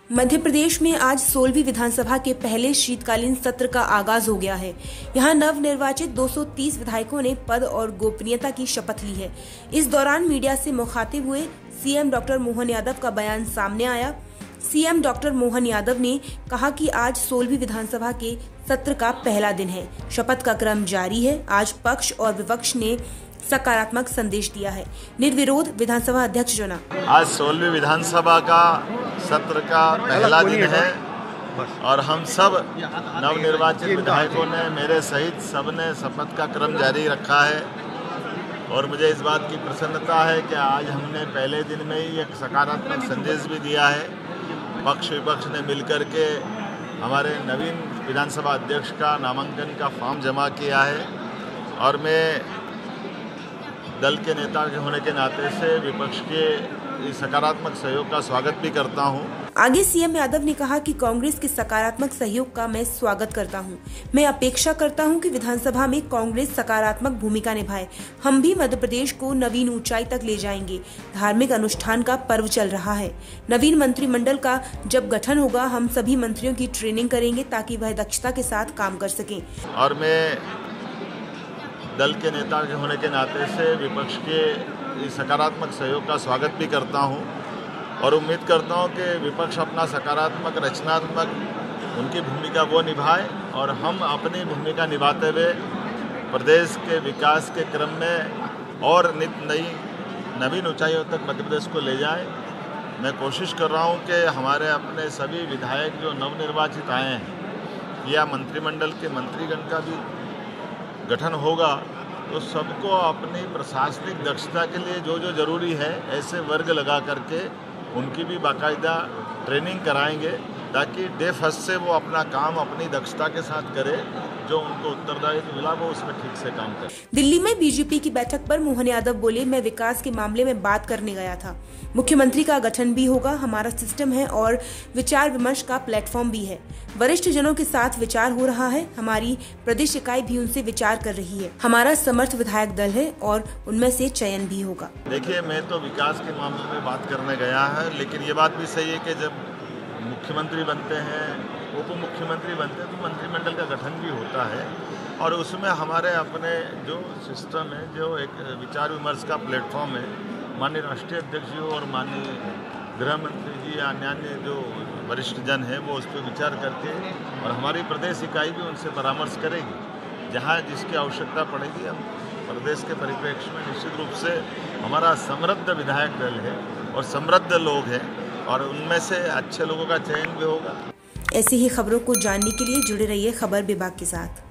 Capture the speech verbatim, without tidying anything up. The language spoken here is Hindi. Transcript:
मध्य प्रदेश में आज सोलहवीं विधानसभा के पहले शीतकालीन सत्र का आगाज हो गया है। यहां नव निर्वाचित दो सौ तीस विधायकों ने पद और गोपनीयता की शपथ ली है। इस दौरान मीडिया से मुखातिब हुए सीएम डॉक्टर मोहन यादव का बयान सामने आया। सीएम डॉक्टर मोहन यादव ने कहा कि आज सोलहवीं विधानसभा के सत्र का पहला दिन है। शपथ का क्रम जारी है। आज पक्ष और विपक्ष ने सकारात्मक संदेश दिया है। निर्विरोध विधानसभा अध्यक्ष चुना। आज सोलहवीं विधानसभा का सत्र का पहला दिन है और हम सब नवनिर्वाचित विधायकों ने, मेरे सहित सबने शपथ का क्रम जारी रखा है और मुझे इस बात की प्रसन्नता है कि आज हमने पहले दिन में ही एक सकारात्मक संदेश भी दिया है। पक्ष विपक्ष ने मिलकर के हमारे नवीन विधानसभा अध्यक्ष का नामांकन का फॉर्म जमा किया है और मैं दल के नेता के होने के नाते से विपक्ष के इस सकारात्मक सहयोग का स्वागत भी करता हूं। आगे सीएम यादव ने कहा कि कांग्रेस के सकारात्मक सहयोग का मैं स्वागत करता हूं। मैं अपेक्षा करता हूं कि विधानसभा में कांग्रेस सकारात्मक भूमिका निभाए। हम भी मध्य प्रदेश को नवीन ऊंचाई तक ले जाएंगे। धार्मिक अनुष्ठान का पर्व चल रहा है। नवीन मंत्रिमंडल का जब गठन होगा, हम सभी मंत्रियों की ट्रेनिंग करेंगे ताकि वह दक्षता के साथ काम कर सकें। और मैं दल के नेता के होने के नाते से विपक्ष के इस सकारात्मक सहयोग का स्वागत भी करता हूं और उम्मीद करता हूं कि विपक्ष अपना सकारात्मक, रचनात्मक उनकी भूमिका वो निभाए और हम अपनी भूमिका निभाते हुए प्रदेश के विकास के क्रम में और नित नई नवीन ऊंचाइयों तक मध्य प्रदेश को ले जाएं। मैं कोशिश कर रहा हूं कि हमारे अपने सभी विधायक जो नवनिर्वाचित आए हैं या मंत्रिमंडल के मंत्रीगण का भी गठन होगा तो सबको अपनी प्रशासनिक दक्षता के लिए जो जो जरूरी है ऐसे वर्ग लगा करके उनकी भी बाकायदा ट्रेनिंग कराएंगे ताकि डे फर्स्ट से वो अपना काम अपनी दक्षता के साथ करे, जो उनको उत्तरदायित्व मिला वो उसमें ठीक से काम करे। दिल्ली में बीजेपी की बैठक पर मोहन यादव बोले, मैं विकास के मामले में बात करने गया था। मुख्यमंत्री का गठन भी होगा। हमारा सिस्टम है और विचार विमर्श का प्लेटफॉर्म भी है। वरिष्ठ जनों के साथ विचार हो रहा है। हमारी प्रदेश इकाई भी उनसे विचार कर रही है। हमारा समर्थ विधायक दल है और उनमें से चयन भी होगा। देखिए, मैं तो विकास के मामले में बात करने गया है, लेकिन ये बात भी सही है कि जब मुख्यमंत्री बनते हैं, उप मुख्यमंत्री बनते हैं तो मंत्रिमंडल का गठन भी होता है और उसमें हमारे अपने जो सिस्टम है, जो एक विचार विमर्श का प्लेटफॉर्म है, माननीय राष्ट्रीय अध्यक्ष जी और माननीय गृह मंत्री जी या अन्य जो वरिष्ठ जन है वो उस पर विचार करके और हमारी प्रदेश इकाई भी उनसे परामर्श करेगी। जहाँ जिसकी आवश्यकता पड़ेगी हम प्रदेश के परिप्रेक्ष्य में निश्चित रूप से हमारा समृद्ध विधायक दल है और समृद्ध लोग हैं और उनमें से अच्छे लोगों का चयन भी होगा। ऐसी ही खबरों को जानने के लिए जुड़े रहिए खबर विभाग के साथ।